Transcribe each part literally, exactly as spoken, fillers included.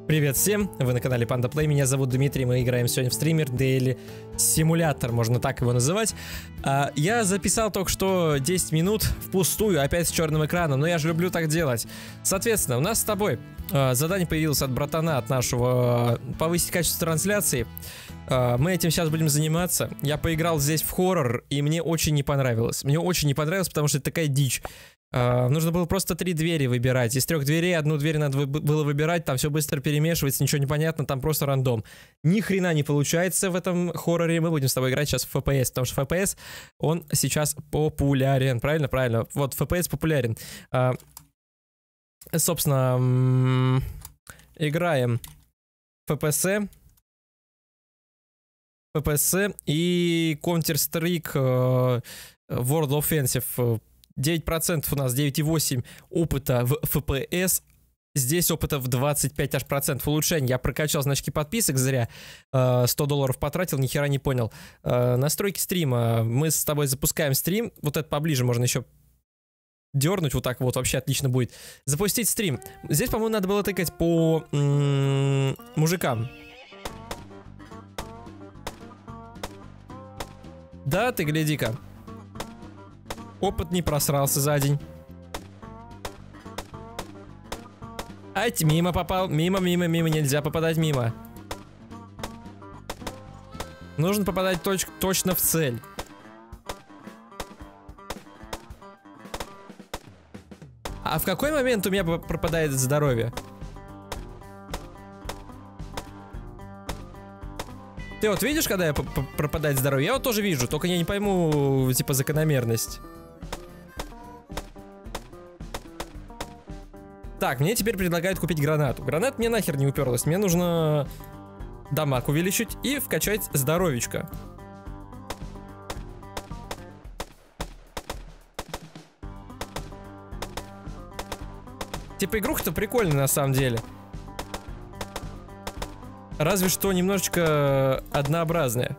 Привет всем, вы на канале Panda Play, меня зовут Дмитрий, мы играем сегодня в стример Daily Simulator, можно так его называть. а, Я записал только что десять минут впустую, опять с черным экраном, но я же люблю так делать. Соответственно, у нас с тобой а, задание появилось от братана, от нашего, а, повысить качество трансляции. а, Мы этим сейчас будем заниматься. Я поиграл здесь в хоррор, и мне очень не понравилось. Мне очень не понравилось, потому что это такая дичь. Uh, нужно было просто три двери выбирать. Из трех дверей одну дверь надо вы было выбирать. Там все быстро перемешивается, ничего не понятно, там просто рандом. Ни хрена не получается в этом хорроре. Мы будем с тобой играть сейчас в эф пи эс, потому что эф пи эс, он сейчас популярен. Правильно? Правильно. Вот, эф пи эс популярен. uh, Собственно, играем в эф пи эс, эф пи эс и Counter-Strike uh, World Offensive. девять процентов у нас, девять и восемь опыта в эф пи эс. Здесь опыта в двадцать пять аж процентов улучшений. Я прокачал значки подписок зря. сто долларов потратил, ни хера не понял. Настройки стрима. Мы с тобой запускаем стрим. Вот это поближе можно еще дернуть. Вот так вот вообще отлично будет. Запустить стрим. Здесь, по-моему, надо было тыкать по м-м, мужикам. Да, ты гляди-ка. Опыт не просрался за день. Ать, мимо попал. Мимо, мимо, мимо. Нельзя попадать мимо. Нужно попадать точ точно в цель. А в какой момент у меня пропадает здоровье? Ты вот видишь, когда я пропадает здоровье? Я вот тоже вижу, только я не пойму, типа, закономерность. Так, мне теперь предлагают купить гранату. Гранат мне нахер не уперлась. Мне нужно дамаг увеличить и вкачать здоровечко. Типа игруха-то прикольная на самом деле. Разве что немножечко однообразная.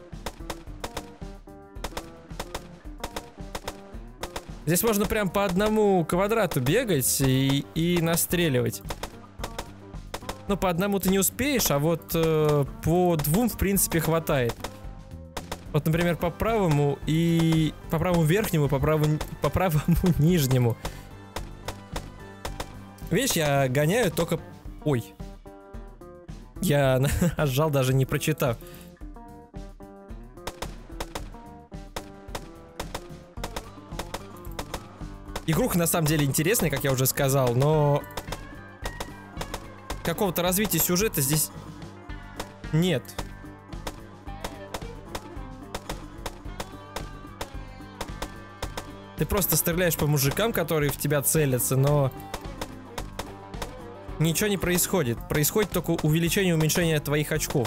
Здесь можно прям по одному квадрату бегать и, и настреливать. Ну, по одному ты не успеешь, а вот э, по двум, в принципе, хватает. Вот, например, по правому и... По правому верхнему, по правому, по правому нижнему. Видишь, я гоняю только... Ой. Я нажал, даже не прочитав. Игруха на самом деле интересная, как я уже сказал, но какого-то развития сюжета здесь нет. Ты просто стреляешь по мужикам, которые в тебя целятся, но ничего не происходит. Происходит только увеличение и уменьшение твоих очков.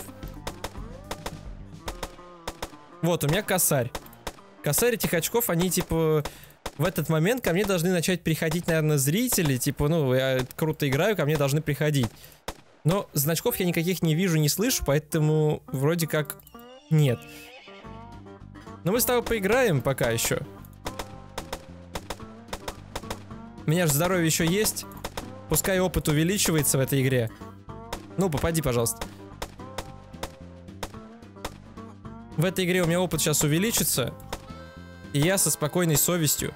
Вот, у меня косарь. Косарь этих очков, они типа... В этот момент ко мне должны начать приходить, наверное, зрители. Типа, ну, я круто играю, ко мне должны приходить. Но значков я никаких не вижу, не слышу, поэтому вроде как нет. Но мы с тобой поиграем пока еще. У меня же здоровье еще есть. Пускай опыт увеличивается в этой игре. Ну, попади, пожалуйста. В этой игре у меня опыт сейчас увеличится. И я со спокойной совестью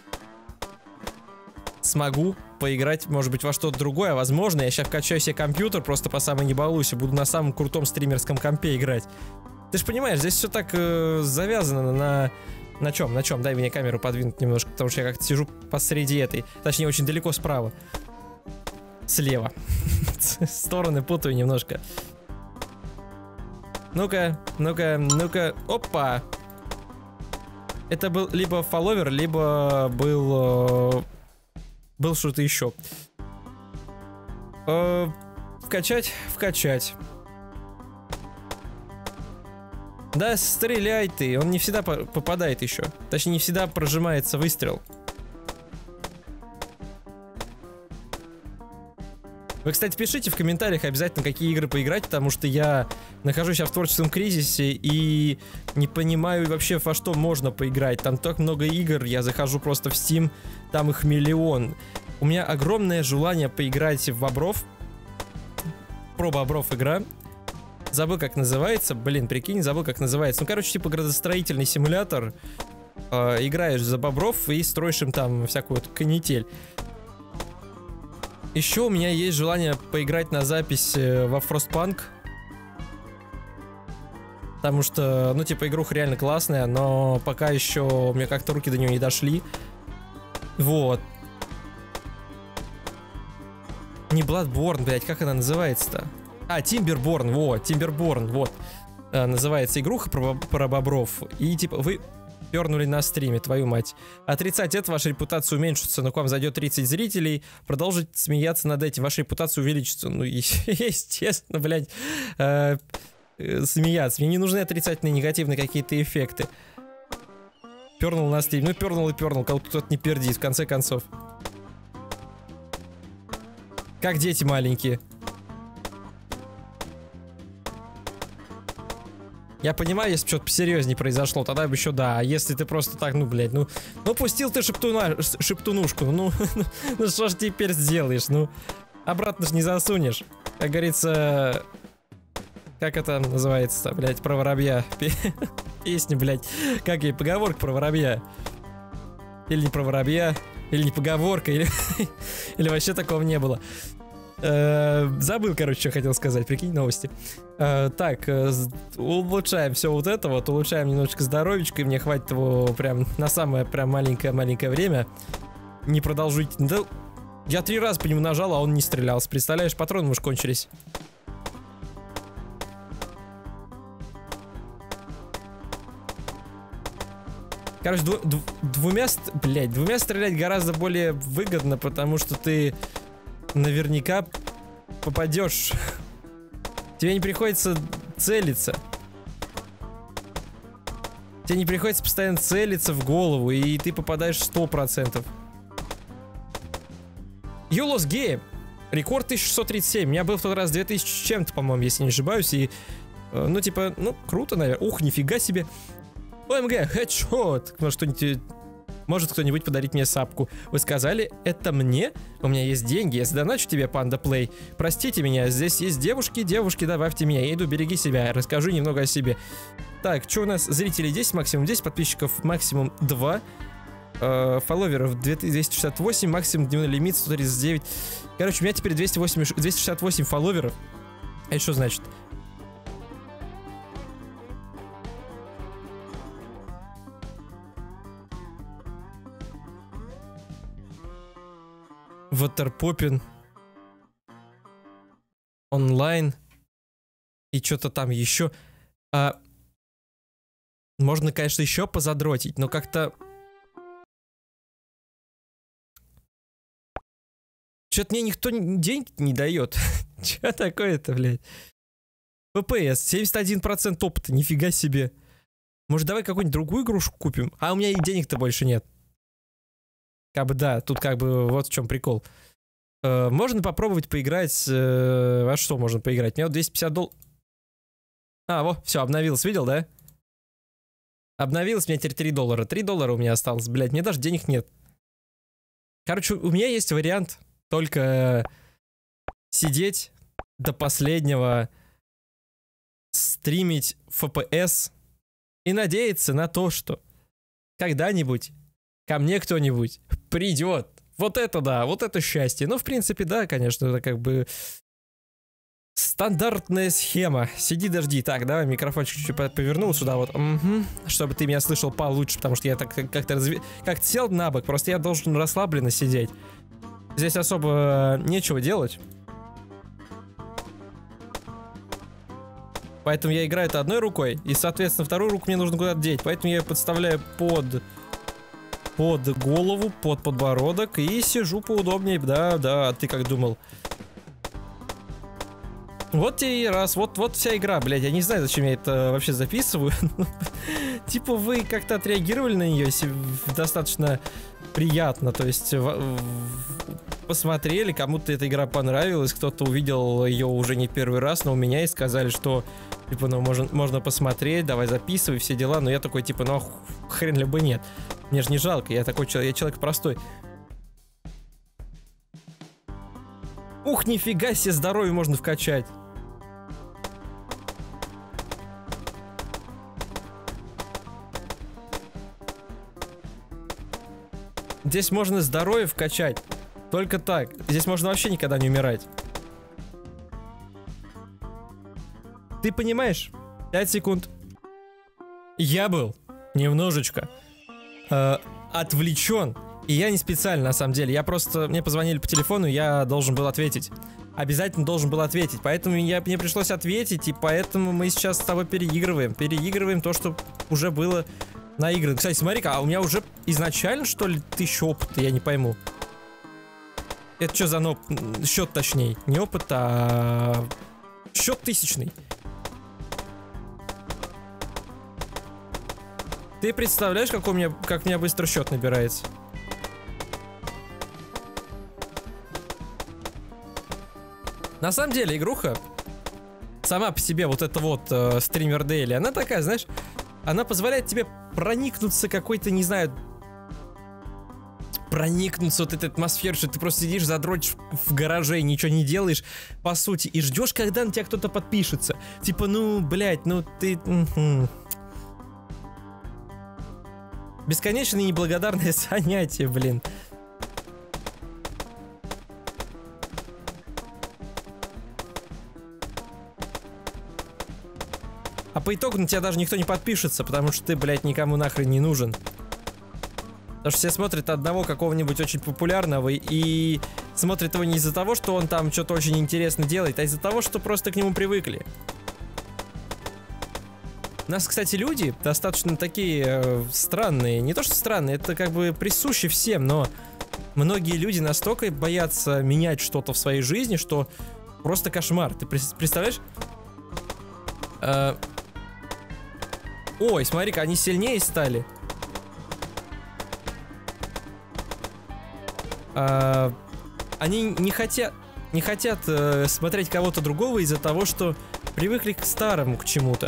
смогу поиграть, может быть, во что-то другое. А возможно, я сейчас вкачаю себе компьютер, просто по самой не балуюсь, и буду на самом крутом стримерском компе играть. Ты же понимаешь, здесь все так э, завязано на... На чем? На чем? Дай мне камеру подвинуть немножко, потому что я как-то сижу посреди этой. Точнее, очень далеко справа. Слева. Стороны путаю немножко. Ну-ка, ну-ка, ну-ка. Опа! Это был либо фолловер, либо был... Э, был что-то еще. Э, вкачать, вкачать. Да, стреляй ты. Он не всегда по попадает еще. Точнее, не всегда прожимается выстрел. Вы, кстати, пишите в комментариях обязательно, какие игры поиграть, потому что я нахожусь сейчас в творческом кризисе и не понимаю вообще, во что можно поиграть. Там так много игр, я захожу просто в Steam, там их миллион. У меня огромное желание поиграть в бобров. про бобров игра. Забыл, как называется. Блин, прикинь, забыл, как называется. Ну, короче, типа градостроительный симулятор. Э, играешь за бобров и строишь им там всякую вот канитель. Еще у меня есть желание поиграть на запись во Frostpunk. Потому что, ну, типа, игруха реально классная, но пока еще у меня как-то руки до нее не дошли. Вот. Не Bloodborne, блядь, как она называется-то? А, Timberborn, вот, Timberborn, вот. А, называется игруха про, про бобров. И, типа, вы пернули на стриме, твою мать. Отрицать это, ваша репутация уменьшится, но к вам зайдет тридцать зрителей. Продолжить смеяться над этим, ваша репутация увеличится. Ну, естественно, блядь, э, э, смеяться. Мне не нужны отрицательные, негативные какие-то эффекты. Пернул на стрим. Ну, пернул и пернул, кого-то кто-то не пердит, в конце концов. Как дети маленькие. Я понимаю, если бы что-то посерьезнее произошло, тогда бы еще да. А если ты просто так, ну, блядь, ну... Ну, пустил ты шептуна, шептунушку, ну... Ну, что ж теперь сделаешь, ну... Обратно ж не засунешь. Как говорится... Как это называется-то, блядь, про воробья? Песня, блядь. Как ей, поговорка про воробья? Или не про воробья? Или не поговорка? Или, или вообще такого не было? Э, забыл, короче, что хотел сказать. Прикинь, новости. Э, так, э, улучшаем все вот это вот. Улучшаем немножечко здоровечко. И мне хватит его прям на самое прям маленькое-маленькое время. Не продолжить. Да, я три раза по нему нажал, а он не стрелялся. Представляешь, патроны уж кончились. Короче, дву дву двумя, блядь, двумя стрелять гораздо более выгодно, потому что ты наверняка попадешь. Тебе не приходится целиться. Тебе не приходится постоянно целиться в голову, и ты попадаешь сто процентов. You lost game. Рекорд тысяча шестьсот тридцать семь. У меня был в тот раз две тысячи с чем-то, по-моему, если не ошибаюсь. И, ну, типа, ну, круто, наверное. Ух, нифига себе. о эм гэ, хедшот. Может, кто-нибудь, может кто-нибудь подарить мне сапку. Вы сказали, это мне? У меня есть деньги, я задоначу тебе, Panda Play. Простите меня, здесь есть девушки, девушки, добавьте меня. Я иду, береги себя, расскажу немного о себе. Так, что у нас? Зрителей десять, максимум десять, подписчиков максимум два. Э, фолловеров двести шестьдесят восемь, максимум дневной лимит сто тридцать девять. Короче, у меня теперь двести восемь, двести шестьдесят восемь фолловеров. Это что значит? Ватерпопин онлайн и что-то там еще. А, можно, конечно, еще позадротить, но как-то что-то мне никто деньги не дает. Че такое-то, блядь? пэ пэ эс, семьдесят один процент опыта, нифига себе. Может, давай какую-нибудь другую игрушку купим? А у меня и денег-то больше нет. Как бы да, тут как бы вот в чем прикол. Э, можно попробовать поиграть. Э, во что можно поиграть? Мне вот двести пятьдесят долларов. А, во, все, обновилось, видел, да? Обновилось, у меня теперь три доллара. три доллара у меня осталось, блядь, мне даже денег нет. Короче, у меня есть вариант только сидеть до последнего, стримить эф пи эс и надеяться на то, что когда-нибудь ко мне кто-нибудь придет. Вот это да, вот это счастье. Ну, в принципе, да, конечно, это как бы стандартная схема. Сиди, дожди. Так, давай микрофончик чуть-чуть повернул сюда вот. Угу. Чтобы ты меня слышал получше, потому что я так как-то разви... как-то сел на бок, просто я должен расслабленно сидеть. Здесь особо нечего делать. Поэтому я играю это одной рукой, и, соответственно, вторую руку мне нужно куда-то деть. Поэтому я ее подставляю под... под голову, под подбородок и сижу поудобнее. Да, да, ты как думал? Вот тебе и раз, вот, вот вся игра, блядь. Я не знаю, зачем я это вообще записываю. Типа вы как-то отреагировали на нее достаточно приятно. То есть посмотрели, кому-то эта игра понравилась, кто-то увидел ее уже не первый раз, но у меня и сказали, что типа, ну, можно, можно посмотреть, давай записывай, все дела. Но я такой, типа, ну, хрен ли бы нет. Мне же не жалко, я такой человек, я человек простой. Ух, нифига себе, здоровье можно вкачать. Здесь можно здоровье вкачать. Только так. Здесь можно вообще никогда не умирать. Ты понимаешь? пять секунд. Я был немножечко э, отвлечен. И я не специально, на самом деле. Я просто... Мне позвонили по телефону, я должен был ответить. Обязательно должен был ответить. Поэтому я, мне пришлось ответить, и поэтому мы сейчас с тобой переигрываем. Переигрываем то, что уже было наиграно. Кстати, смотри-ка, а у меня уже изначально, что ли, тысяча опыта? Я не пойму. Это что за ноп... счет, точнее? Не опыт, а... счет тысячный. Ты представляешь, как у меня, как у меня быстро счет набирается? На самом деле, игруха сама по себе, вот эта вот э, стример Дейли, она такая, знаешь, она позволяет тебе проникнуться какой-то, не знаю, проникнуться вот этой атмосферой, что ты просто сидишь, задротишь в гараже и ничего не делаешь, по сути, и ждешь, когда на тебя кто-то подпишется. Типа, ну, блядь, ну ты... Бесконечное неблагодарное занятие, блин. А по итогу на тебя даже никто не подпишется, потому что ты, блядь, никому нахрен не нужен. Потому что все смотрят одного какого-нибудь очень популярного и смотрят его не из-за того, что он там что-то очень интересно делает, а из-за того, что просто к нему привыкли. У нас, кстати, люди достаточно такие э, странные. Не то, что странные, это как бы присуще всем, но многие люди настолько боятся менять что-то в своей жизни, что просто кошмар. Ты представляешь? Э, ой, смотри-ка, они сильнее стали. Э, они не хотят, не хотят э, смотреть кого-то другого из-за того, что привыкли к старому, к чему-то.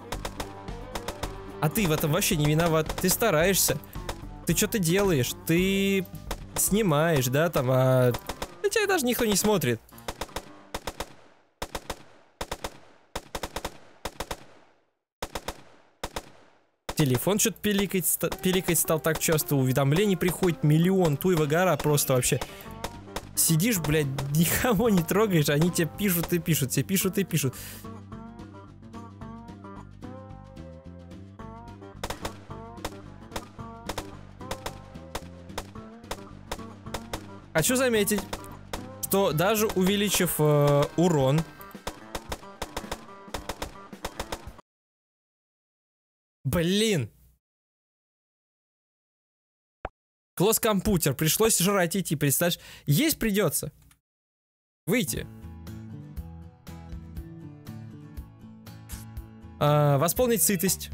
А ты в этом вообще не виноват. Ты стараешься. Ты что-то делаешь. Ты снимаешь, да, там, а... На тебя даже никто не смотрит. Телефон что-то пиликать, пиликать стал так часто. Уведомлений приходит миллион. Туева гора просто вообще. Сидишь, блядь, никого не трогаешь. Они тебе пишут и пишут. Тебе пишут и пишут. Хочу заметить, что даже увеличив э, урон, блин, клосс компьютер, пришлось жрать идти, представляешь, есть придется выйти, э, восполнить сытость,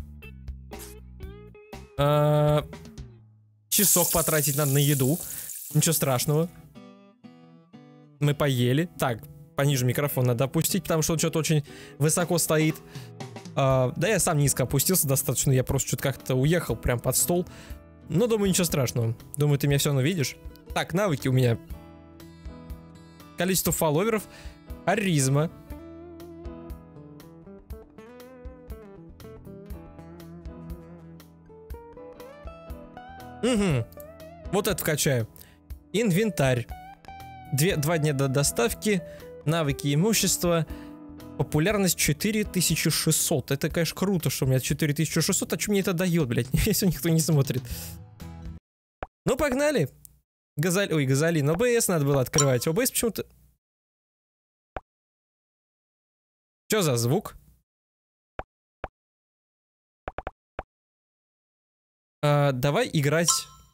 э, часок потратить надо на еду. Ничего страшного. Мы поели. Так, пониже микрофон надо опустить, потому что он что-то очень высоко стоит. А, да я сам низко опустился достаточно. Я просто что-то как-то уехал прям под стол. Но думаю, ничего страшного. Думаю, ты меня все равно видишь. Так, навыки у меня. Количество фолловеров. Харизма. Угу. Вот это вкачаю. Инвентарь. Две, два дня до доставки. Навыки имущества. Популярность четыре тысячи шестьсот. Это, конечно, круто, что у меня четыре тысячи шестьсот. А что мне это дает, блядь? Если никто не смотрит. Ну, погнали. Газаль... Ой, Газолин. о бэ эс надо было открывать. о бэ эс почему-то... Что за звук? А, давай играть...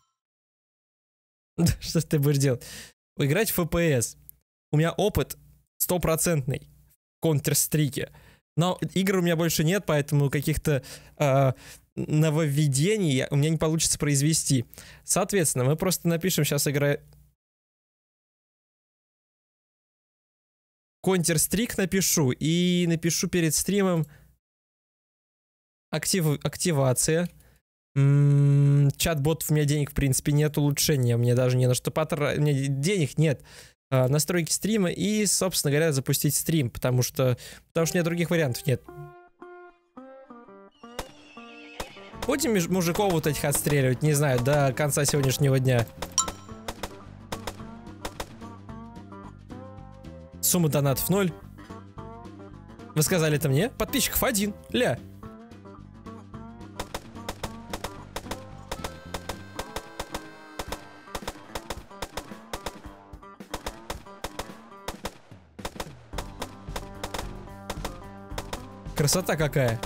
Что ты будешь делать? Играть в эф пи эс. У меня опыт стопроцентный в Counter-Strike. Но игр у меня больше нет, поэтому каких-то э, нововведений у меня не получится произвести. Соответственно, мы просто напишем сейчас игра... Counter-Strike напишу. И напишу перед стримом актив... активация. Чат-ботов у меня денег, в принципе, нет, улучшения. Мне даже не на что потратить. У меня денег нет. А, настройки стрима и, собственно говоря, запустить стрим, потому что, потому что у меня других вариантов нет. Будем мужиков вот этих отстреливать, не знаю, до конца сегодняшнего дня. Сумма донатов ноль. Вы сказали это мне? Подписчиков один. Ля. Красота какая.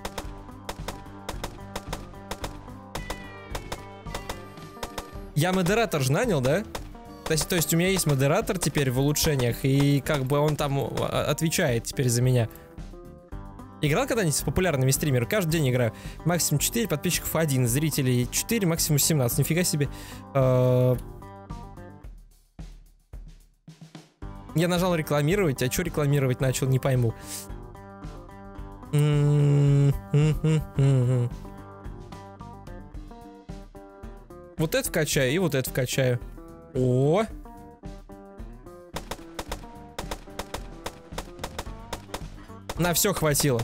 Я модератор же нанял, да? То есть, то есть у меня есть модератор теперь в улучшениях, и как бы он там отвечает теперь за меня. Играл когда-нибудь с популярными стримерами? Каждый день играю. Максимум четыре, подписчиков один, зрителей четыре, максимум семнадцать. Нифига себе. Я нажал рекламировать, а что рекламировать начал, не пойму. Вот это вкачаю и вот это вкачаю. О! На все хватило.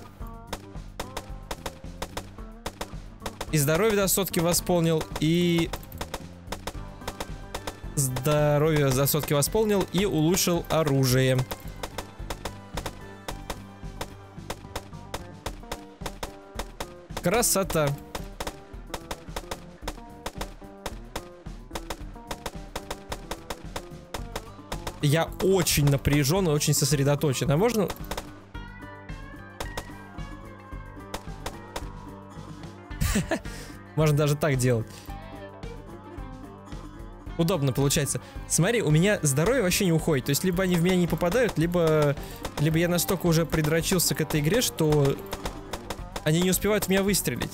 И здоровье до сотки восполнил, и... Здоровье до сотки восполнил и улучшил оружие. Красота. Я очень напряжен и очень сосредоточен. А можно... Можно даже так делать. Удобно получается. Смотри, у меня здоровье вообще не уходит. То есть либо они в меня не попадают, либо... Либо я настолько уже придрочился к этой игре, что... Они не успевают в меня выстрелить.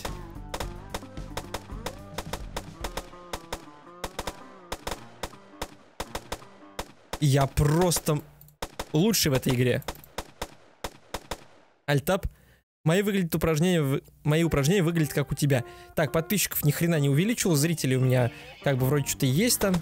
Я просто лучший в этой игре. Альтап. Мои выглядят упражнения, мои упражнения выглядят как у тебя. Так, подписчиков ни хрена не увеличил, зрителей у меня как бы вроде что-то есть там.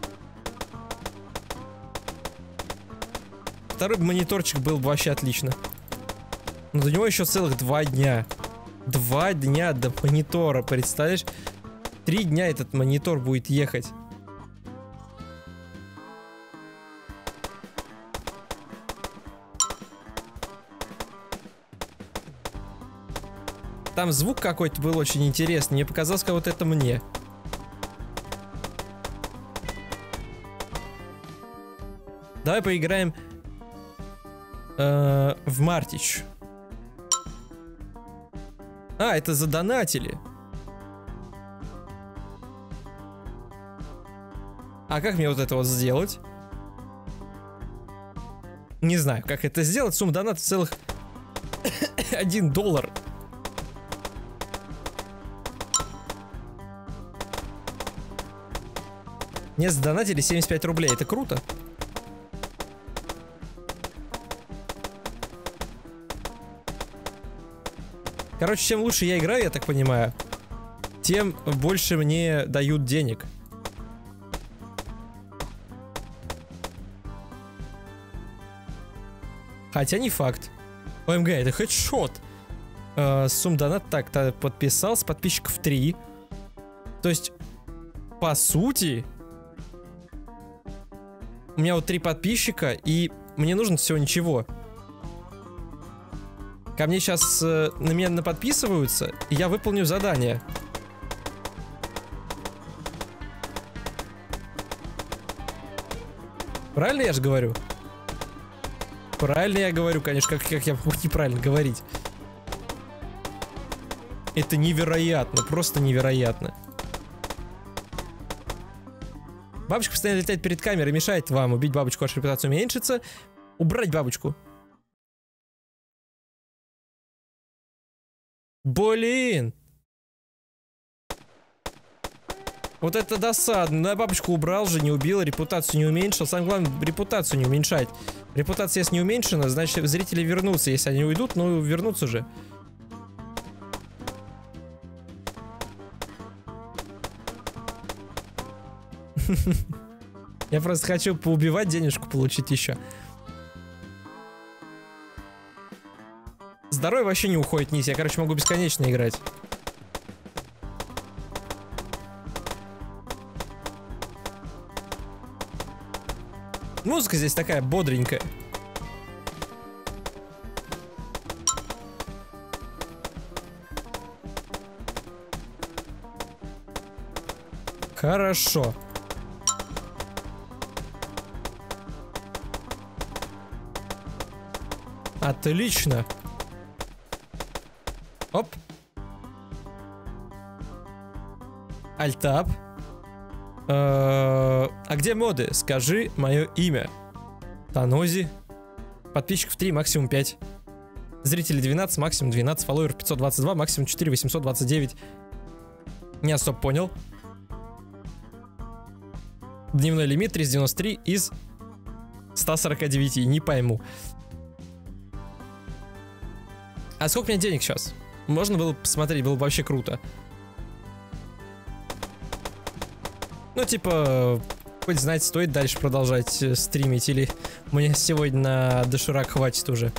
Второй мониторчик был бы вообще отлично. Но до него еще целых два дня. Два дня до монитора, представляешь? Три дня этот монитор будет ехать. Там звук какой-то был очень интересный. Мне показалось, как вот это мне. Давай поиграем э, в Мартич. А, это задонатили. А как мне вот это вот сделать? Не знаю, как это сделать. Сумма доната целых один доллар. Мне задонатили семьдесят пять рублей. Это круто. Короче, чем лучше я играю, я так понимаю, тем больше мне дают денег. Хотя не факт. о эм гэ, это хедшот. Э, сумма донат, так, подписался, подписчиков три. То есть, по сути... У меня вот три подписчика, и мне нужно всего ничего. Ко мне сейчас э, на меня подписываются, и я выполню задание. Правильно я же говорю? Правильно я говорю, конечно, как, как я могу неправильно говорить. Это невероятно, просто невероятно. Бабочка постоянно летает перед камерой, мешает вам. Убить бабочку, ваша репутация уменьшится. Убрать бабочку. Блин. Вот это досадно. Да, бабочку убрал же, не убил, репутацию не уменьшил. Самое главное, репутацию не уменьшать. Репутация, если не уменьшена, значит, зрители вернутся. Если они уйдут, ну, вернутся же. Я просто хочу поубивать, денежку получить еще. Здоровье вообще не уходит вниз. Я, короче, могу бесконечно играть. Музыка здесь такая бодренькая. Хорошо. Отлично. Оп. Альтап. А где моды? Скажи мое имя. Танози. Подписчиков три, максимум пять. Зрителей двенадцать, максимум двенадцать. Фолловеров пятьсот двадцать два, максимум четыре, восемьсот двадцать девять. Не особо понял. Дневной лимит триста девяносто три из ста сорока девяти. Не пойму. А сколько у меня денег сейчас? Можно было посмотреть, было бы вообще круто. Ну, типа, хоть знать, стоит дальше продолжать э, стримить, или мне сегодня на доширак хватит уже.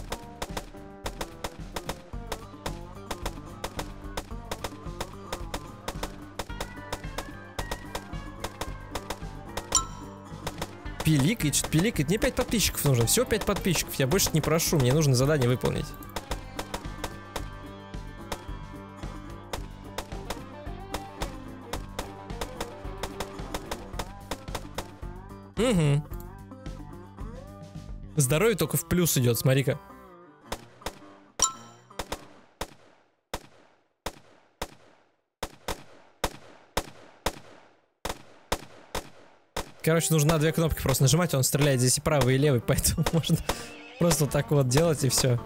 Пиликает, что-то пиликает. Мне пять подписчиков нужно. Всего пять подписчиков. Я больше не прошу, мне нужно задание выполнить. Угу. Здоровье только в плюс идет, смотри-ка. Короче, нужно на две кнопки просто нажимать, он стреляет здесь и правый, и левый, поэтому можно просто вот так вот делать и все.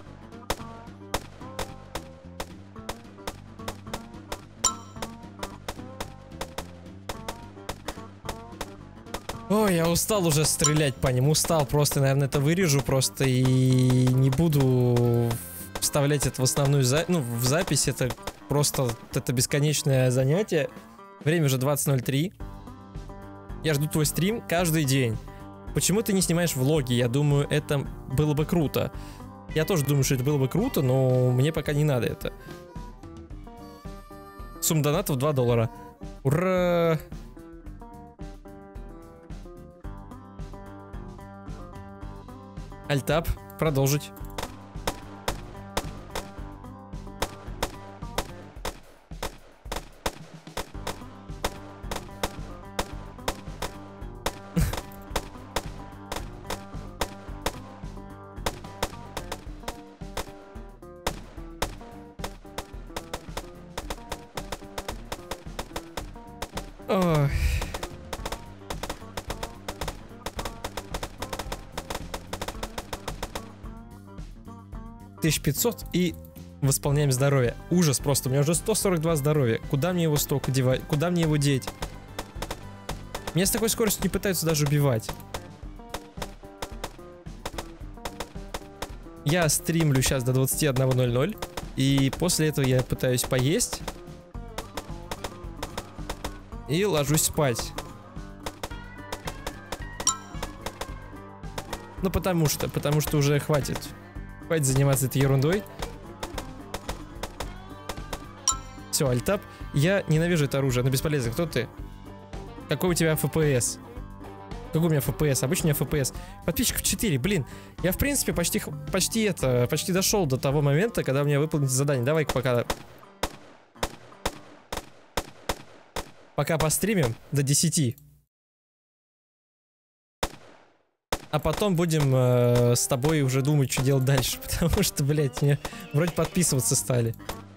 Ой, я устал уже стрелять по ним, устал просто, наверное, это вырежу просто и не буду вставлять это в основную за... ну, в запись, это просто это бесконечное занятие. Время уже двадцать ноль три. Я жду твой стрим каждый день. Почему ты не снимаешь влоги? Я думаю, это было бы круто. Я тоже думаю, что это было бы круто, но мне пока не надо это. Сумма донатов два доллара. Ура! Альтап. Продолжить. Ой. тысяча пятьсот и восполняем здоровье. Ужас просто, у меня уже сто сорок два здоровья. Куда мне его столько девать? Куда мне его деть? Меня с такой скоростью не пытаются даже убивать. Я стримлю сейчас до двадцати одного ноль ноль. И после этого я пытаюсь поесть. И ложусь спать. Ну потому что, потому что уже хватит. Хватит заниматься этой ерундой. Все, альтап. Я ненавижу это оружие, оно бесполезно. Кто ты? Какой у тебя эф пи эс? Какой у меня эф пи эс? Обычно у меня эф пи эс. Подписчиков четыре, блин. Я, в принципе, почти, почти это, почти дошел до того момента, когда мне выполнить задание. Давай-ка пока... Пока постримим до десяти. А потом будем э, с тобой уже думать, что делать дальше. Потому что, блядь, мне вроде подписываться стали.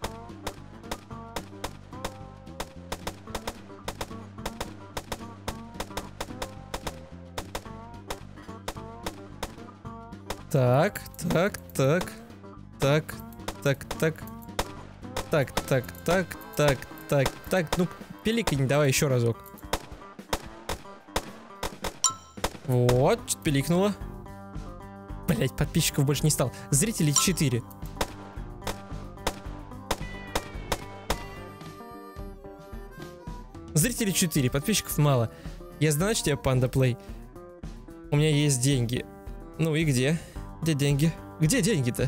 Так, так, так, так, так, так, так, так, так, так, так, так, ну, пиликай, давай еще разок. Вот, что-то пиликнуло. Блять, подписчиков больше не стало. Зрителей четыре. Зрителей четыре, подписчиков мало. Я сдоначу тебе, Panda Play. У меня есть деньги. Ну и где? Где деньги? Где деньги-то?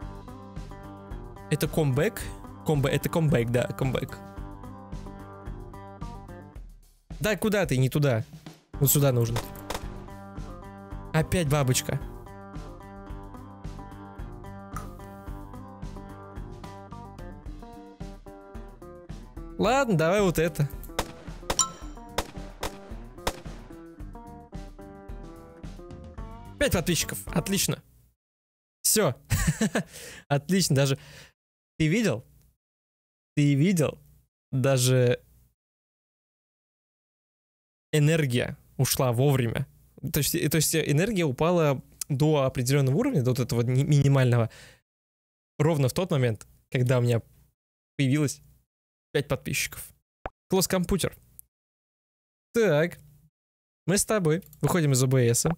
Это комбэк? Комбо, это комбэк, да, комбэк. Да, куда ты? Не туда. Вот сюда нужно. Опять бабочка. Ладно, давай вот это. пять подписчиков. Отлично. Все. Отлично. Даже... Ты видел? Ты видел? Даже энергия ушла вовремя. То есть, то есть энергия упала до определенного уровня, до вот этого минимального, ровно в тот момент, когда у меня появилось пять подписчиков. Клосс компьютер. Так. Мы с тобой выходим из о бэ эс.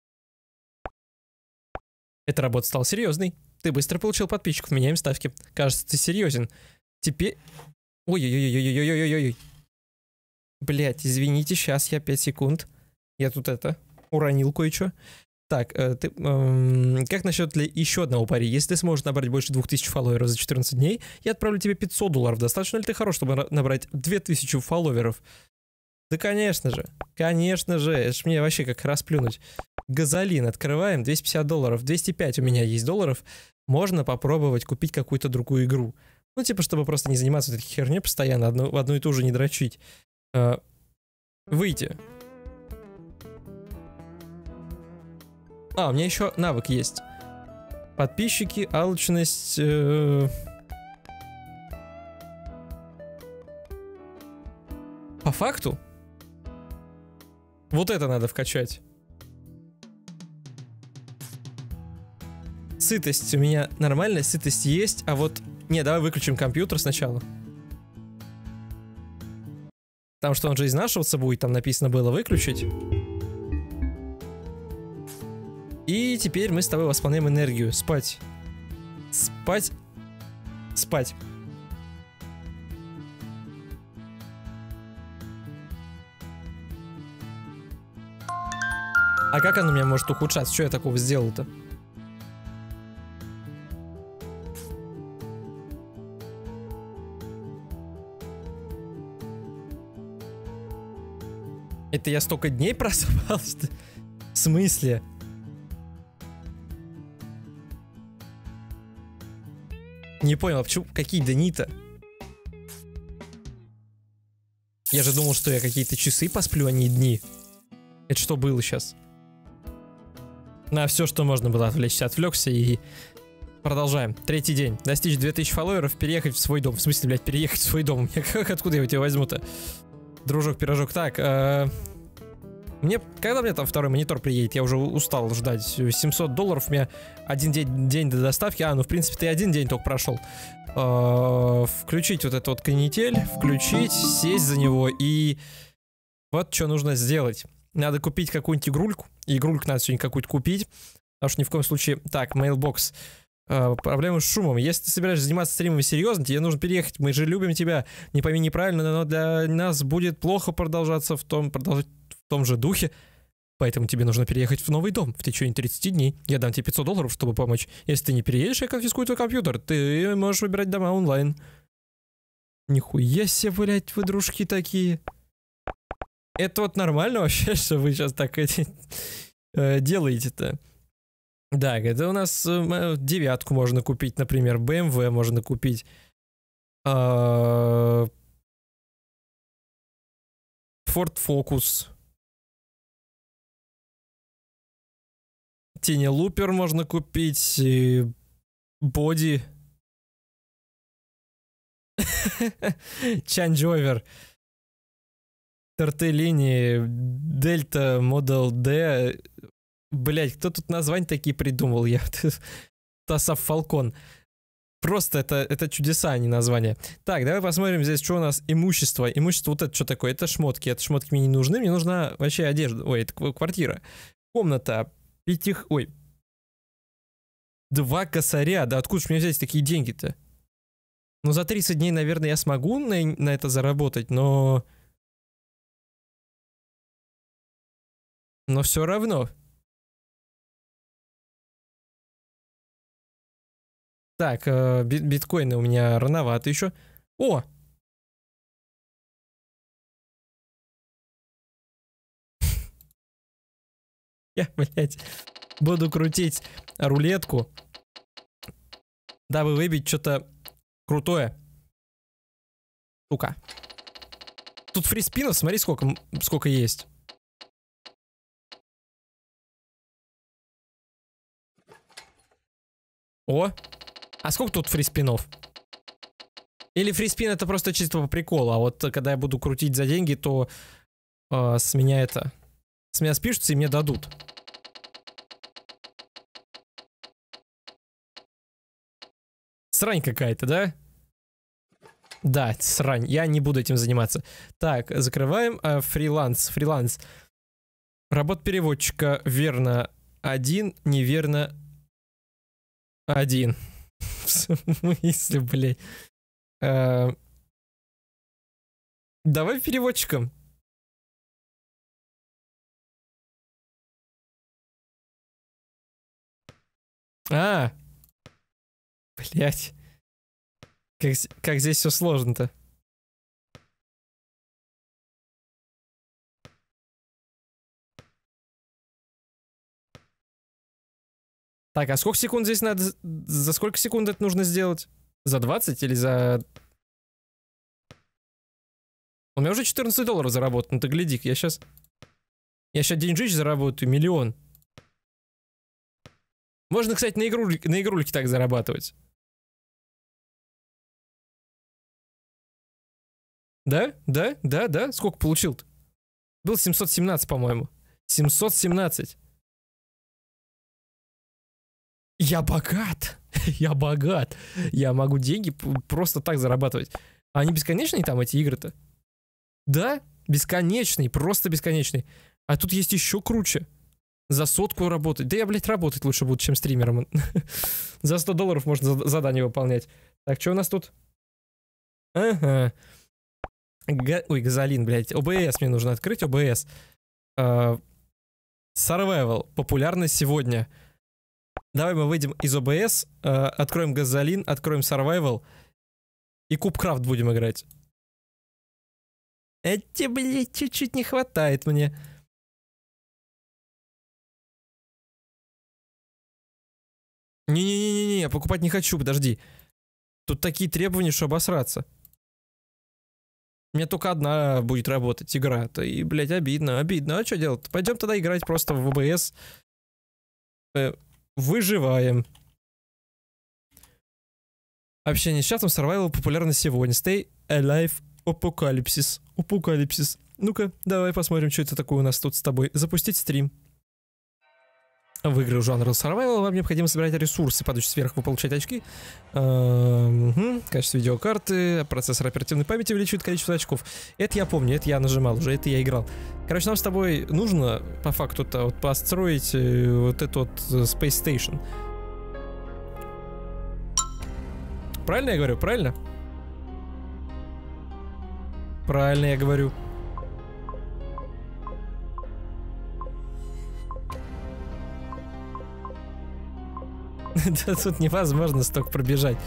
Эта работа стала серьезной. Ты быстро получил подписчиков, меняем ставки. Кажется, ты серьезен. Теперь... Ой-ой-ой-ой-ой-ой-ой-ой. Блять, извините, сейчас я пять секунд. Я тут это... Уронил кое-что. Так, э, ты, э, как насчет для еще одного пари? Если ты сможешь набрать больше двух тысяч фолловеров за четырнадцать дней, я отправлю тебе пятьсот долларов. Достаточно ли ты хорош, чтобы набрать две тысячи фолловеров? Да, конечно же. Конечно же. Это ж мне вообще как расплюнуть. Газолин. Открываем. двести пятьдесят долларов. двести пять у меня есть долларов. Можно попробовать купить какую-то другую игру. Ну, типа, чтобы просто не заниматься этой херней постоянно, одну, в одну и ту же не дрочить. Э, выйти. А, у меня еще навык есть. Подписчики, алчность... Э... По факту? Вот это надо вкачать. Сытость у меня нормальная, сытость есть, а вот... Не, давай выключим компьютер сначала. Потому что он же изнашиваться будет, там написано было выключить. И теперь мы с тобой восполняем энергию. Спать. Спать. Спать. А как оно у меня может ухудшаться? Что я такого сделал-то? Это я столько дней просыпался? В смысле? Не понял, а почему? Какие дни-то? Я же думал, что я какие-то часы посплю, а не дни. Это что было сейчас? На все, что можно было отвлечься, отвлекся и... Продолжаем. Третий день. Достичь две тысячи фолловеров, переехать в свой дом. В смысле, блядь, переехать в свой дом? Как, откуда я его тебе возьму-то? Дружок-пирожок. Так, э... Мне, когда мне там второй монитор приедет? Я уже устал ждать. семьсот долларов у меня один день, день до доставки. А, ну в принципе ты один день только прошел. Э, включить вот этот вот канитель. Включить, сесть за него. И вот что нужно сделать. Надо купить какую-нибудь игрульку. Игрульку надо сегодня какую-то купить. Потому что ни в коем случае... Так, Mailbox. Э, проблема с шумом. Если ты собираешься заниматься стримами серьезно, тебе нужно переехать. Мы же любим тебя. Не пойми неправильно, но для нас будет плохо продолжаться в том... Продолжать в том же духе, поэтому тебе нужно переехать в новый дом в течение тридцати дней. Я дам тебе пятьсот долларов, чтобы помочь. Если ты не переедешь, я конфискую твой компьютер. Ты можешь выбирать дома онлайн. Нихуя себе, блять, вы дружки такие. Это вот нормально вообще, что вы сейчас так эти, э, делаете-то? Да, это у нас э, девятку можно купить, например, бэ эм вэ можно купить. Э, Ford Focus. Тени Лупер можно купить. Боди. Чанджовер. Тортеллини. Дельта Модел Д. Блять, кто тут названия такие придумал? Я Тасав Фалкон. Просто это, это чудеса, а не названия. Так, давай посмотрим здесь, что у нас имущество. Имущество вот это что такое? Это шмотки. Это шмотки мне не нужны. Мне нужна вообще одежда. Ой, это квартира. Комната. Пятих... Ой. Два косаря. Да откуда же мне взять такие деньги-то? Ну, за тридцать дней, наверное, я смогу на, на это заработать, но... Но все равно. Так, э, бит биткоины у меня рановато еще. О! Я, блядь, буду крутить рулетку, дабы выбить что-то крутое. Сука. Тут фриспинов, смотри, сколько, сколько есть. О! А сколько тут фриспинов? Или фриспин это просто чисто по приколу, а вот когда я буду крутить за деньги, то э, с меня это... С меня спишутся и мне дадут. Срань какая-то, да? Да, срань. Я не буду этим заниматься. Так, закрываем. А, фриланс, фриланс. Работа переводчика верно один, неверно один. В смысле, блядь? А... Давай переводчиком. А, блядь. Как, как здесь все сложно-то. Так, а сколько секунд здесь надо? За сколько секунд это нужно сделать? За двадцать или за... У меня уже четырнадцать долларов заработано, ты гляди, я сейчас... Я сейчас деньжищ заработаю, миллион. Можно, кстати, на, игру... на игрульке так зарабатывать. Да? Да? Да? Да? Сколько получил-то? Был семьсот семнадцать, по-моему. семьсот семнадцать. Я богат. Я богат. Я могу деньги просто так зарабатывать. А они бесконечные там, эти игры-то? Да? Бесконечный. Просто бесконечный. А тут есть еще круче. За сотку работать. Да я, блядь, работать лучше буду, чем стримером. За сто долларов можно задание выполнять. Так, что у нас тут? Ага. Га... Ой, газолин, блядь. о бэ эс мне нужно открыть, о бэ эс. Uh, Survival. Популярно сегодня. Давай мы выйдем из о бэ эс, uh, откроем газолин, откроем Survival и Кубкрафт будем играть. Это, блядь, чуть-чуть не хватает мне. Не-не-не-не-не, покупать не хочу, подожди. Тут такие требования, что обосраться. У меня только одна будет работать игра-то. И, блядь, обидно, обидно. А что делать? Пойдем тогда играть просто в о бэ эс. Э, выживаем. Общение с чатом Survival популярно сегодня. Stay Alive Apocalypse. Apocalypse. Ну-ка, давай посмотрим, что это такое у нас тут с тобой. Запустить стрим. В игры жанра Survival вам необходимо собирать ресурсы. Падающие сверху, вы получаете очки. Угу. Качество видеокарты. Процессор оперативной памяти увеличивает количество очков. Это я помню, это я нажимал уже, это я играл. Короче, нам с тобой нужно по факту-то вот построить вот эту вот Space Station. Правильно я говорю? Правильно? Правильно я говорю. Да тут невозможно столько пробежать.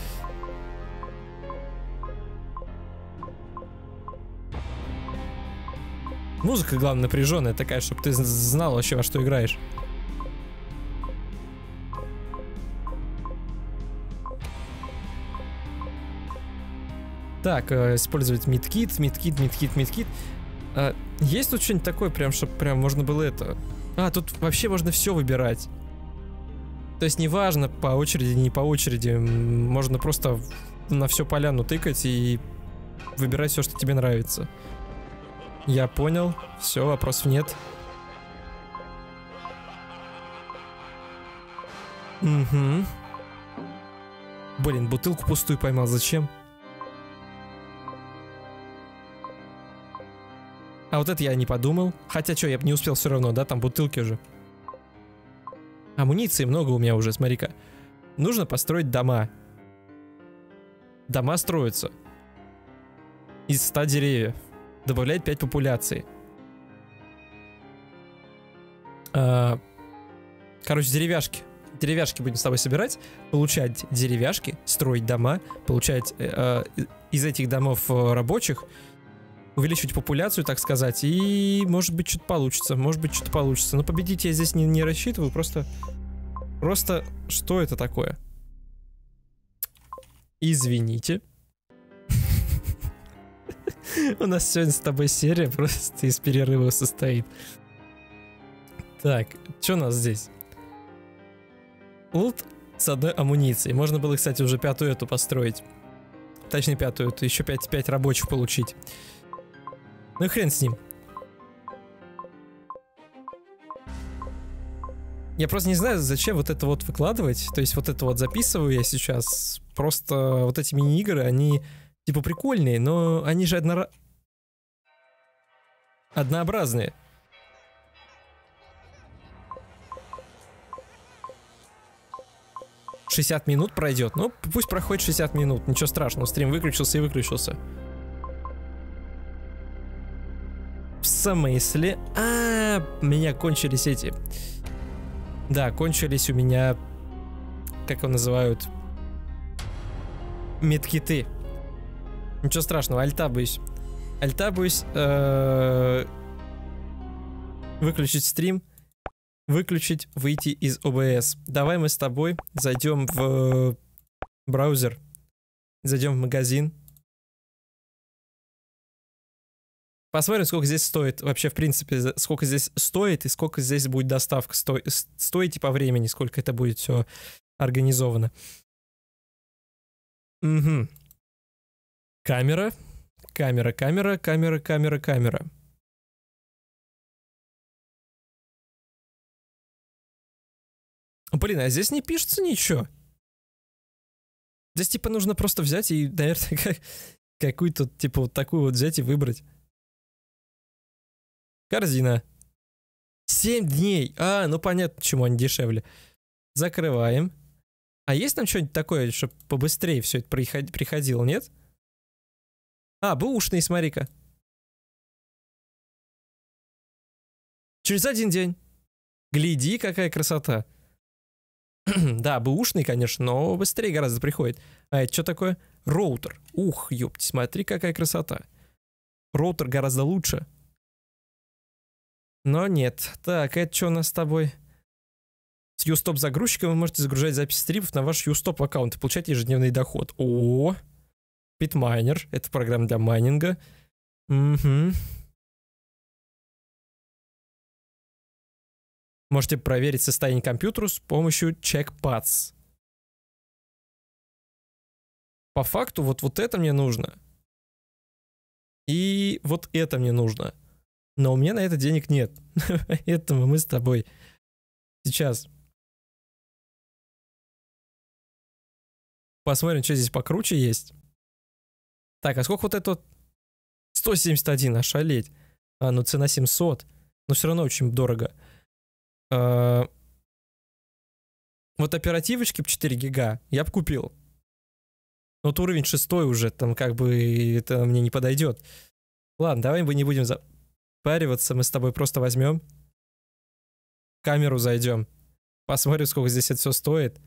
Музыка, главное, напряженная такая, чтобы ты знал вообще, во что играешь. Так, э, использовать мидкит, мидкит, мидкит, мидкит. А, есть тут что-нибудь такое, прям, чтобы прям можно было это... А, тут вообще можно все выбирать. То есть неважно, по очереди, не по очереди, можно просто на всю поляну тыкать и выбирать все, что тебе нравится. Я понял, все, вопросов нет. Угу. Блин, бутылку пустую поймал, зачем? А вот это я не подумал. Хотя что, я бы не успел все равно, да, там бутылки же. Амуниции много у меня уже, смотри-ка. Нужно построить дома. Дома строятся из ста деревьев. Добавляет пять популяций. А, короче, деревяшки. Деревяшки будем с тобой собирать. Получать деревяшки, строить дома. Получать э, э, из этих домов э, рабочих. Увеличивать популяцию, так сказать. И может быть что-то получится. Может быть что-то получится. Но победить я здесь не, не рассчитываю. Просто... Просто... Что это такое? Извините. У нас сегодня с тобой серия просто из перерывов состоит. Так, что у нас здесь? Лут с одной амуницией. Можно было, кстати, уже пятую эту построить. Точнее, пятую эту. Еще пять, пять рабочих получить. Ну и хрен с ним. Я просто не знаю, зачем вот это вот выкладывать. То есть вот это вот записываю я сейчас. Просто вот эти мини-игры, они типа прикольные, но они же одно... однообразные. шестьдесят минут пройдет. Ну, пусть проходит шестьдесят минут. Ничего страшного. Стрим выключился и выключился. В смысле? А, у меня кончились эти... Да, кончились у меня... Как его называют? Медкиты. Ничего страшного, альтабуюсь. Альтабуюсь. Э-э- выключить стрим. Выключить, выйти из о бэ эс. Давай мы с тобой зайдем в браузер. Зайдем в магазин. Посмотрим, сколько здесь стоит. Вообще, в принципе, сколько здесь стоит и сколько здесь будет доставка сто... стоить и по времени, сколько это будет все организовано. Угу. Камера. Камера, камера, камера, камера, камера. Блин, а здесь не пишется ничего. Здесь, типа, нужно просто взять и, наверное, как... какую-то, типа, вот такую вот взять и выбрать. Корзина. семь дней. А, ну понятно, почему они дешевле. Закрываем. А есть там что-нибудь такое, чтобы побыстрее все это приходило, нет? А, бэушный, смотри-ка. Через один день. Гляди, какая красота. Да, бэушный, конечно, но быстрее гораздо приходит. А это что такое? Роутер. Ух, ёпти, смотри, какая красота. Роутер гораздо лучше. Но нет. Так, это что у нас с тобой? С Ustop загрузчиком вы можете загружать записи стримов на ваш Ustop аккаунт и получать ежедневный доход. О, Bitminer. Это программа для майнинга. Угу. Можете проверить состояние компьютера с помощью CheckPads. По факту вот, вот это мне нужно. И вот это мне нужно. Но у меня на это денег нет. Поэтому мы с тобой сейчас посмотрим, что здесь покруче есть. Так, а сколько вот это вот? сто семьдесят один, ошалеть. А, ну цена семьсот. Но все равно очень дорого. А, вот оперативочки четыре гига я бы купил. Вот уровень шестой уже, там как бы это мне не подойдет. Ладно, давай мы не будем запариваться, мы с тобой просто возьмем. В камеру зайдем. Посмотрим, сколько здесь это все стоит.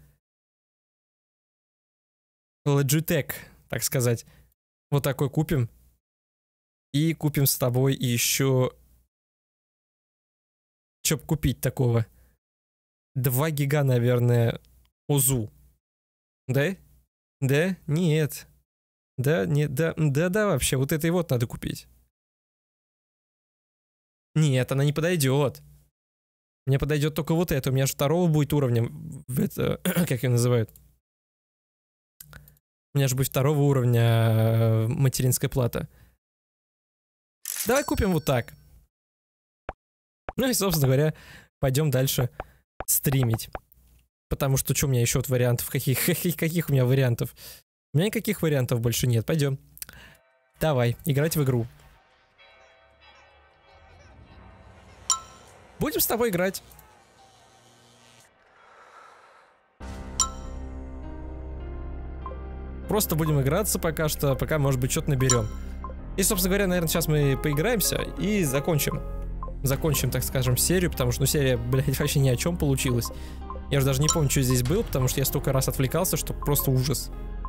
Logitech, так сказать. Вот такой купим. И купим с тобой еще... Что бы купить такого? два гига, наверное, ОЗУ. Да? Да? Нет. Да, нет, да, да, да, вообще, вот это и вот надо купить. Нет, она не подойдет. Мне подойдет только вот это. У меня же второго будет уровня. Это, как ее называют? У меня же будет второго уровня материнская плата. Давай купим вот так. Ну и, собственно говоря, пойдем дальше стримить. Потому что что у меня еще от вариантов? Каких, каких, каких у меня вариантов? У меня никаких вариантов больше нет. Пойдем. Давай, играть в игру. Будем с тобой играть. Просто будем играться пока что, пока, может быть, что-то наберем. И, собственно говоря, наверное, сейчас мы поиграемся и закончим. Закончим, так скажем, серию, потому что, ну, серия, блядь, вообще ни о чем получилась. Я уже даже не помню, что здесь было, потому что я столько раз отвлекался, что просто ужас.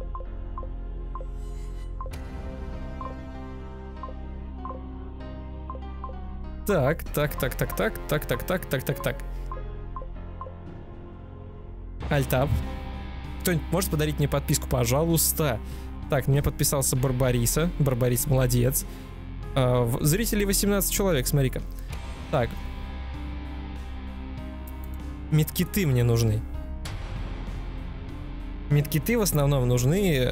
Так, так, так, так, так, так, так, так, так, так, так. Альтаб. Кто-нибудь может подарить мне подписку, пожалуйста? Так, мне подписался Барбариса. Барбарис молодец. А, зрителей восемнадцать человек, смотри-ка. Так. Медкиты мне нужны. Медкиты в основном нужны.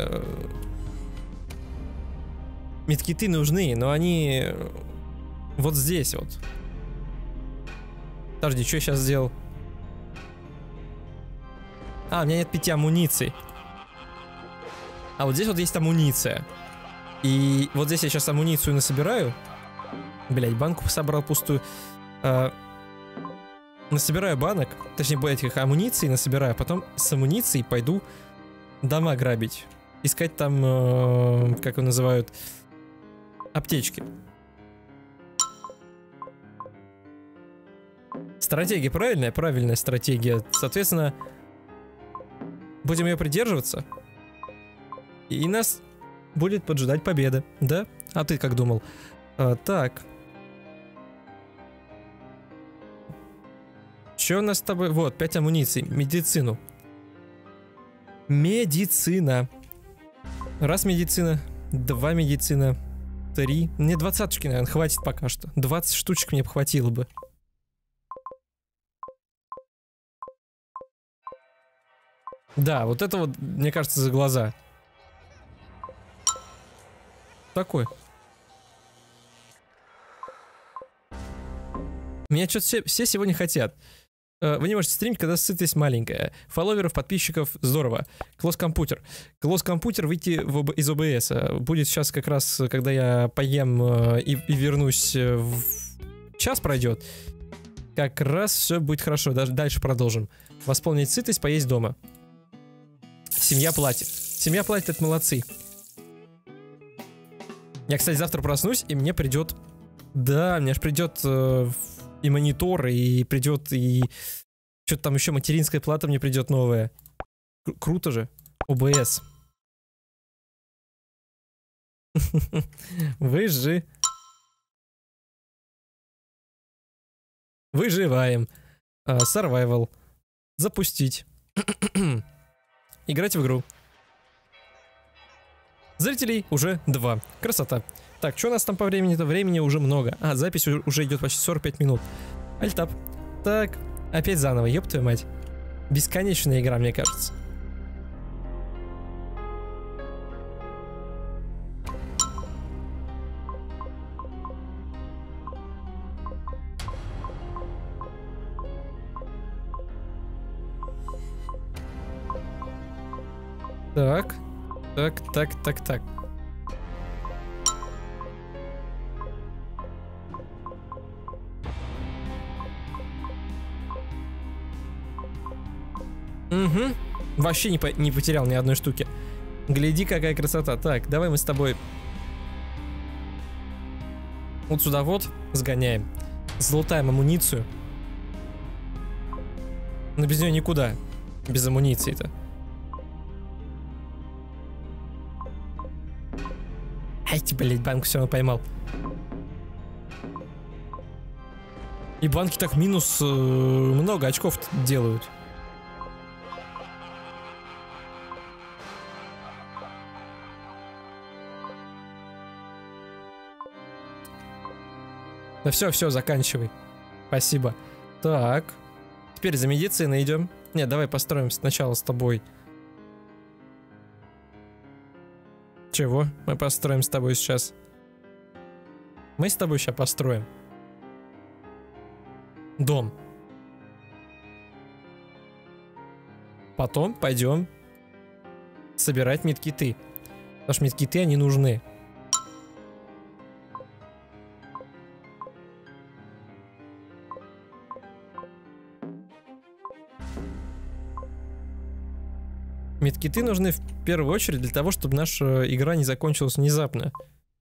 Медкиты нужны, но они вот здесь вот. Подожди, что я сейчас сделал? А, у меня нет пяти амуниций. А вот здесь вот есть амуниция. И вот здесь я сейчас амуницию насобираю. Блять, банку собрал пустую. А, насобираю банок, точнее, этих амуниций насобираю, а потом с амуницией пойду дома грабить. Искать там, э, как его называют, аптечки. Стратегия правильная? Правильная стратегия. Соответственно, будем ее придерживаться. И нас будет поджидать победа, да? А ты как думал? А, так. Что у нас с тобой? Вот, пять амуниций. Медицину. Медицина. Раз медицина. Два медицина. Три. Мне двадцаточки, наверное, хватит пока что. двадцать штучек мне бы хватило бы. Да, вот это вот, мне кажется, за глаза. Такой. Меня что-то все, все сегодня хотят. Вы не можете стримить, когда сытость маленькая. Фолловеров, подписчиков, здорово. Клосс компьютер. Клосс компьютер выйти в, из о бэ эс. Будет сейчас как раз, когда я поем и, и вернусь. В... Час пройдет. Как раз все будет хорошо. Даже дальше продолжим. Восполнить сытость, поесть дома. Семья платит. Семья платит, это молодцы. Я, кстати, завтра проснусь, и мне придет... Да, мне аж придет э, и монитор, и придет, и... Что-то там еще материнская плата мне придет новая. Кру- круто же. о бэ эс. Выжи. Выживаем. Survival. Запустить. Играть в игру. Зрителей уже два. Красота. Так, что у нас там по времени-то? Времени уже много. А, запись уже идет почти сорок пять минут. Альтап. Так, опять заново, ёб твою мать. Бесконечная игра, мне кажется. Так, так, так, так, так. Угу. Вообще не, по не потерял ни одной штуки. Гляди, какая красота. Так, давай мы с тобой вот сюда вот сгоняем. Залутаем амуницию. Но без нее никуда. Без амуниции-то. Айте, блять, банку все равно поймал. И банки так минус э, много очков делают. Да все, все, заканчивай. Спасибо. Так. Теперь за медициной идем. Нет, давай построим сначала с тобой. Чего? Мы построим с тобой сейчас. Мы с тобой сейчас построим дом. Потом пойдем собирать медкиты. Потому что медкиты, они нужны. Медкиты нужны в первую очередь для того, чтобы наша игра не закончилась внезапно.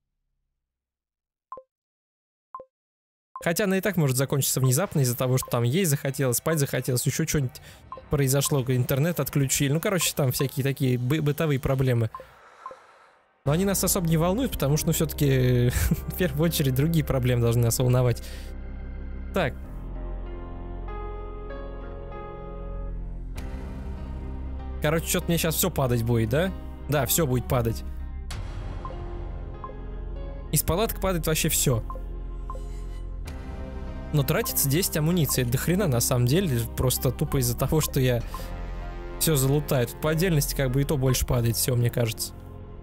Хотя она и так может закончиться внезапно из-за того, что там есть захотелось, спать захотелось, еще что-нибудь произошло, интернет отключили. Ну, короче, там всякие такие бы бытовые проблемы. Но они нас особо не волнуют, потому что, ну, все-таки в первую очередь другие проблемы должны нас волновать. Так. Короче, что-то мне сейчас все падать будет, да? Да, все будет падать. Из палаток падает вообще все. Но тратится десять амуниции. Это до хрена на самом деле. Просто тупо из-за того, что я все залутает. Тут по отдельности как бы и то больше падает все, мне кажется.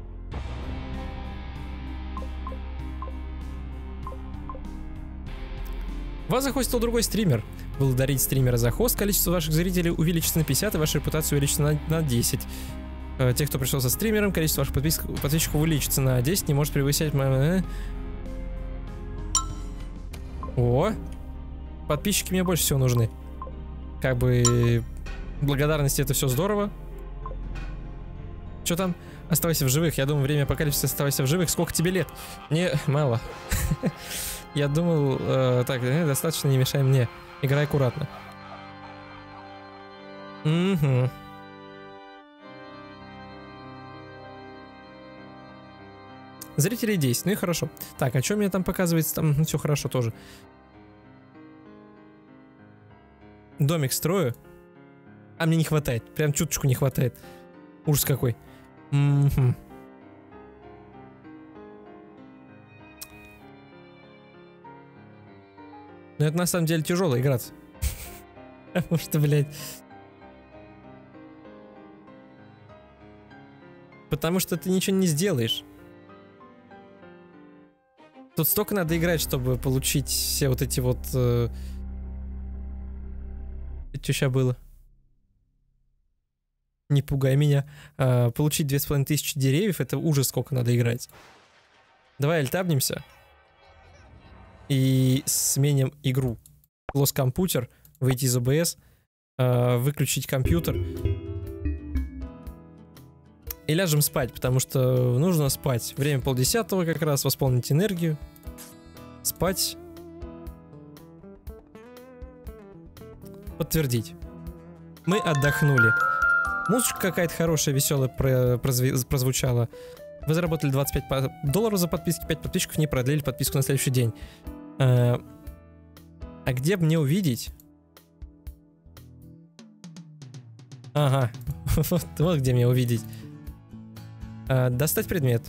Вас захостил другой стример. Благодарить стримера за хост. Количество ваших зрителей увеличится на пятьдесят, и ваша репутация увеличится на, на десять. Э, тех, кто пришел со стримером, количество ваших подписчиков, подписчиков увеличится на десять, не может превысить... О! Подписчики мне больше всего нужны. Как бы... Благодарности — это все здорово. Что там? Оставайся в живых. Я думаю, время апокалипсиса. Оставайся в живых. Сколько тебе лет? Не, мало. Я думал, э, так, э, достаточно, не мешай мне. Играй аккуратно. Угу. Зрителей десять, ну и хорошо. Так, а что мне там показывается? Там ну, все хорошо тоже. Домик строю. А мне не хватает. Прям чуточку не хватает. Ужас какой. Угу. Но это на самом деле тяжело играться. Потому что, блядь. Потому что ты ничего не сделаешь. Тут столько надо играть, чтобы получить все вот эти вот... Э... Что сейчас было? Не пугай меня. Э, получить две с половиной тысячи деревьев, это ужас, сколько надо играть. Давай альтабнемся. И сменим игру. Close компьютер, выйти из о бэ эс, э, выключить компьютер. И ляжем спать, потому что нужно спать. Время полдесятого как раз, восполнить энергию. Спать. Подтвердить. Мы отдохнули. Музычка какая-то хорошая, веселая про прозвучала. Вы заработали двадцать пять долларов за подписки, пять подписчиков не продлили подписку на следующий день. А, а где бы мне увидеть? Ага, вот, вот где мне увидеть. А, достать предмет.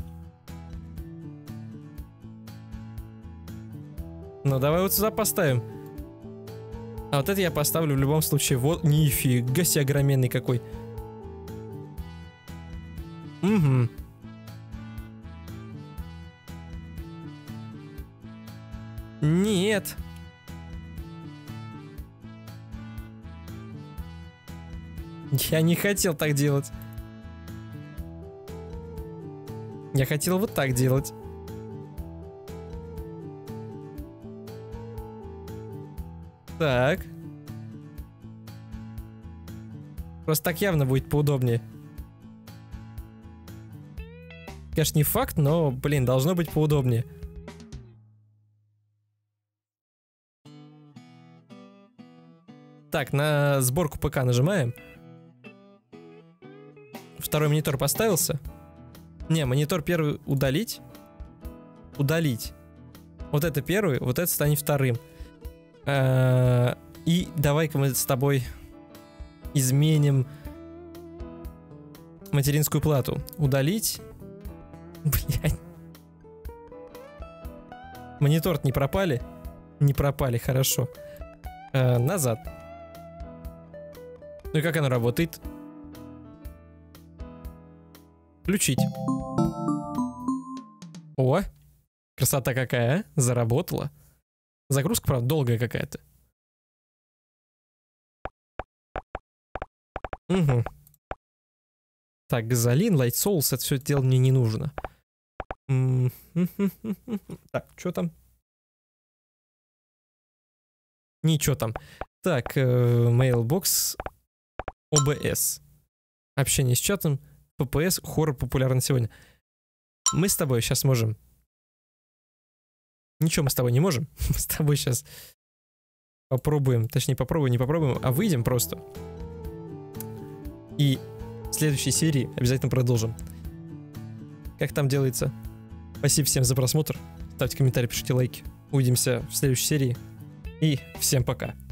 Ну, давай вот сюда поставим. А вот это я поставлю в любом случае. Вот, нифига себе огроменный какой. Угу. Нет. Я не хотел так делать. Я хотел вот так делать. Так. Просто так явно будет поудобнее. Конечно, не факт, но, блин, должно быть поудобнее. Так, на сборку ПК нажимаем. Второй монитор поставился. Не, монитор первый удалить. Удалить. Вот это первый, вот это станет вторым. И давай-ка мы с тобой изменим материнскую плату. Удалить. Блять. Монитор не пропали? Не пропали, хорошо. Назад. Ну и как оно работает? Включить. О, красота какая, а? Заработала. Загрузка, правда, долгая какая-то. Угу. Так, газолин, Light Souls, это все дело мне не нужно. Так, что там? Ничего там. Так, Mailbox, о бэ эс. Общение с чатом, пэ пэ эс, хоррор популярен сегодня. Мы с тобой сейчас можем... Ничего мы с тобой не можем. Мы с тобой сейчас попробуем, точнее попробуем, не попробуем, а выйдем просто. И в следующей серии обязательно продолжим. Как там делается? Спасибо всем за просмотр. Ставьте комментарии, пишите лайки. Увидимся в следующей серии. И всем пока.